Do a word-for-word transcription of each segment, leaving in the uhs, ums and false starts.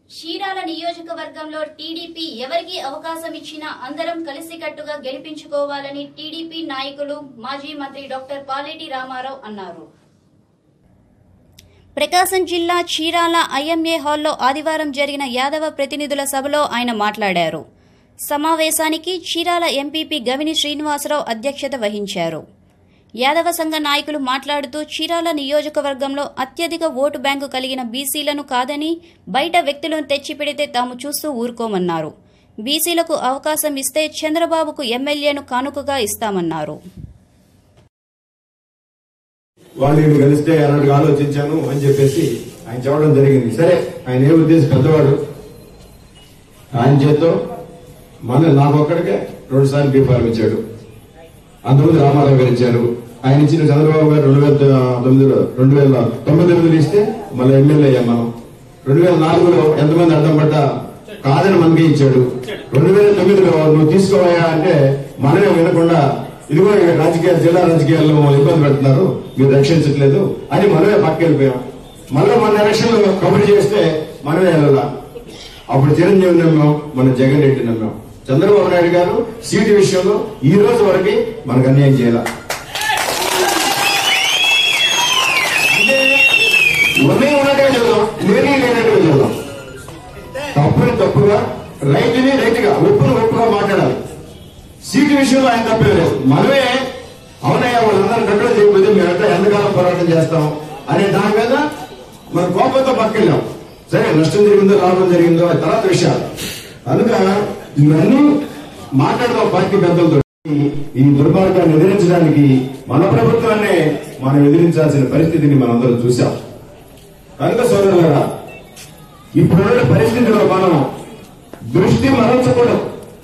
చీరాల నియోజకవర్గంలో టీడీపీ ఎవరికి అవకాశం ఇచ్చినా అందరం కలిసికట్టుగా గెలిపించుకోవాలని టీడీపీ నాయకులు మాజీ మంత్రి డాక్టర్ పాలేటి రామారావు అన్నారు. ప్రకాశం జిల్లా చీరాల ఐఎంఏ హాల్లో ఆదివారం జరిగిన యాదవ ప్రతినిధుల సభలో ఆయన మాట్లాడారు. సమావేశానికి చీరాల ఎంపీపీ గవిని శ్రీనివాసరావు అధ్యక్షత వహించారు. యాదవ సంఘ నాయకులు మాట్లాడుతూ చీరాల నియోజకవర్గంలో అత్యధిక ఓటు బ్యాంకు కలిగిన బీసీలను కాదని బయట వ్యక్తులను తెచ్చిపెడితే తాము చూస్తూ ఊరుకోమన్నారు. బీసీలకు అవకాశం ఇస్తే చంద్రబాబుకు ఎమ్మెల్యేను కానుకగా ఇస్తామన్నారు. వాళ్ళు కలిస్తే అలాంటి ఆలోచించాను అని చెప్పేసి ఆయన చెప్పడం జరిగింది. సరే, ఆయన ఏ ఉద్దేశం పెద్దవాడు, ఆయన చేత్తో మన నాకు ఒక్కడికే రెండు సార్లు బీఫార్మ్ ఇచ్చాడు. అంతకుముందు రామారావు గారు ఇచ్చారు. ఆయన ఇచ్చిన చంద్రబాబు గారు రెండు వేల తొమ్మిదిలో రెండు వేల తొమ్మిది ఎనిమిదిలో ఇస్తే మళ్ళీ ఎమ్మెల్యే అయ్యాం మనం. రెండు వేల నాలుగులో ఎంతమంది అడ్డం పడ్డా కాదని మనకే ఇచ్చాడు. రెండు వేల తొమ్మిదిలో నువ్వు తీసుకోవా అంటే మనమే వినకుండా ఇదిగో రాజకీయ జిల్లా రాజకీయాల్లో ఇబ్బంది పెడుతున్నారు, మీరు రక్షించట్లేదు అని మనమే పక్క వెళ్ళిపోయాం. మళ్ళీ మన ఎలక్షన్ లో కబురు చేస్తే మనమే వెళ్ళాలా. అప్పుడు చిరంజీవి నమ్మాం, మన జగన్ రెడ్డి నమ్మాం. చంద్రబాబు నాయుడు గారు సీటు విషయంలో ఈ రోజు వరకు మనకు అన్యాయం చేయాల. అంటే ఉన్నే ఉన్నట్టే చదువు, లేని లేనట్టుగా చదువు. తప్పుని తప్పుగా, రైతుని రైతుగా, ఒప్పును ఒప్పుగా మాట్లాడాలి. సీటు విషయంలో ఆయన తప్పే లేదు. మనమే అవునయ్యా వాళ్ళందరూ కంట్రోల్ చేయకపోతే మేము ఎట్లా ఎంతకాలం పోరాటం చేస్తాం అనే దాని మీద మన కోపంతో పక్కకెళ్ళాం. సరే, నష్టం జరిగిందో లాభం జరిగిందో అది తర్వాత విషయాలు. కనుక ఇవన్నీ మాట్లాడదాం పార్టీ పెద్దలతో. ఈ దుర్మార్గాన్ని ఎదిరించడానికి మన ప్రభుత్వాన్ని మనం ఎదిరించాల్సిన పరిస్థితిని మనందరం చూశాం. కనుక సోదరులారా, ఇప్పుడున్న పరిస్థితిలో మనం దృష్టి మరల్చకూడదు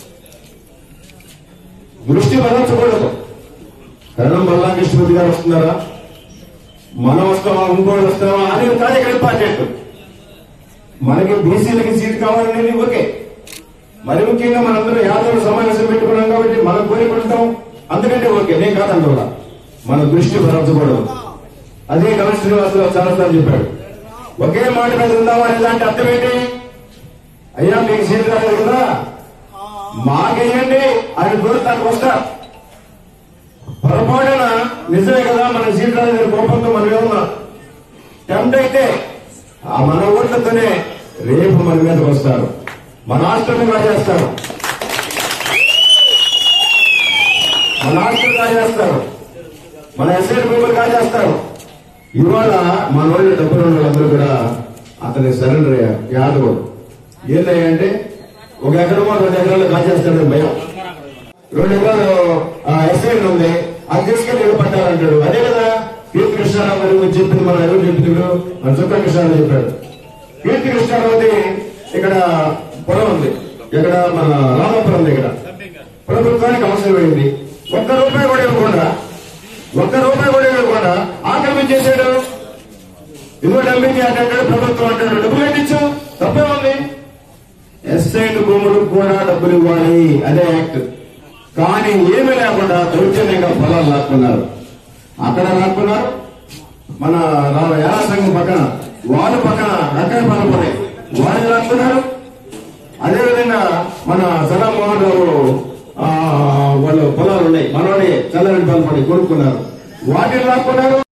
దృష్టి మరల్చకూడదు కరణం బల్లాకృష్ణమూర్తి గారు వస్తున్నారా, మనం వస్తామా, ఇంకోటి వస్తామా అని కాదు ఇక్కడ ఇంపార్టెంట్. మనకి బీసీలకి సీట్ కావాలనేది ఓకే. మరి ముఖ్యంగా మనందరూ యాదవులు సమావేశం పెట్టుకున్నాం కాబట్టి మనం కోరుకుంటాం, అందుకంటే ఓకే, నేను కాదండి. కూడా మన దృష్టి మరల్చకూడదు. అదే గణేష్ శ్రీనివాసరావు చాలాసార్లు చెప్పాడు, ఒకే మాట మీద ఉందామా అనే దాంట్లో అర్థం ఏంటి? అయ్యా మీకు సీట్ రాలేదు కదా, మాకేయండి ఆయన దూరతానికి వస్తా. పొరపాటున నిజమే కదా మన సీట్ రాలేదు కోపంతో మనం ఏమన్నా టెంప్ట్ అయితే ఆ మన ఓట్లతోనే రేపు మన మీదకి వస్తారు, మన ఆస్తులను కాజేస్తారు, మన ఆస్తులు కాజేస్తారు, మన ఎస్ఐ భూములు కాజేస్తారు. ఇవాళ మన వాళ్ళు డబ్బులు ఉన్న వాళ్ళందరూ కూడా అతనికి సరెండర్ అయ్యారు. యాదవ్ ఏంటయ్యా అంటే ఒక ఎకరమో రెండు ఎకరాలు కాజేస్తాడని భయం. రెండు ఎకరాలు ఎస్ఐ ఉంది, అది తీసుకెళ్లి ఇల్లు పట్టాలంటాడు. అదే కదా కీర్తి కృష్ణారావు గారు చెప్పింది. మన ఎవరు చెప్తున్నాడు? మన చుక్క కృష్ణారావు చెప్పాడు. కీర్తి కృష్ణారావుది ఇక్కడ పొలం ఉంది, ఇక్కడ మన రామాపురం దగ్గర ప్రభుత్వానికి అవసరం అయింది. ఒక్క రూపాయి కూడా ఇవ్వకుండా ఒక్క రూపాయి కూడా ఇవ్వకుండా ఆక్రమించేసాడు. ఇదిగో డబ్బింగ్ అంటాడు, ప్రభుత్వం అంటాడు, డబ్బులు కట్టించు, తప్పే ఉంది. ఎస్ఐలు భూములకు కూడా డబ్బులు ఇవ్వాలి, అదే యాక్ట్. కానీ ఏమీ లేకుండా దౌర్జన్యంగా పొలాలు లాక్కున్నారు. అక్కడ లాక్కున్నారు, మన యాద సంఘం పక్కన వాళ్ళ పక్కన రకాయ పొలం ఉన్నాయి, వాళ్ళు లాక్కున్నారు. అదేవిధంగా మన సదా మోహన్ రావు వాళ్ళు పొలాలు ఉన్నాయి, మనవాడి చల్లని పొలం పడి కొనుక్కున్నారు, వాటిని లాక్కున్నారు.